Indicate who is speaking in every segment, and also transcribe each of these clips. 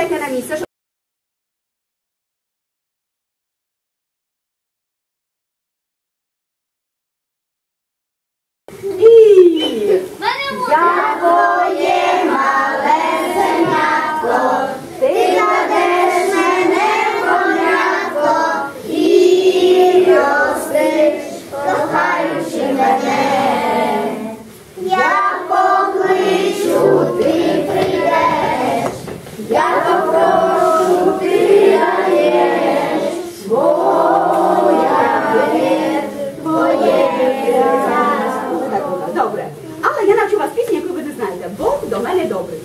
Speaker 1: Сідайте на місце. Я твоє малесенятко, ти дадеш мене конятко і ростиш, кохаючи мене. Я покличу, ти прийдеш, я попрошу, ти даєш, твоя твоє життя. Добре. Але я навчу вас пісню, яку ви не знаєте. Бог до мене добрий.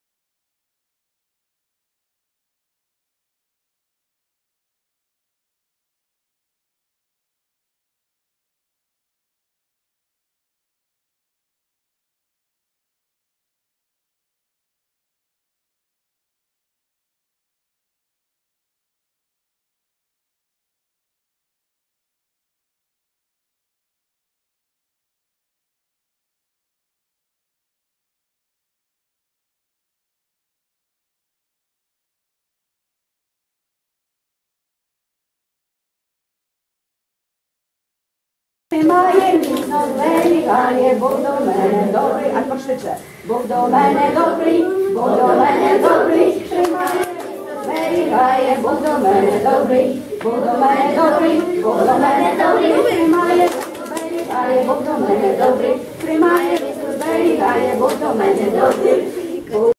Speaker 1: Тримає міцно зберігає, Бог до мене добрий, аж покриче. Бог до мене добрий, Бог до мене добрий, тримає міцно зберігає, Бог до мене добрий, Бог до мене добрий, Бог до мене добрий, тримає міцно зберігає, Бог до мене добрий, тримає міцно зберігає, Бог до мене добрий.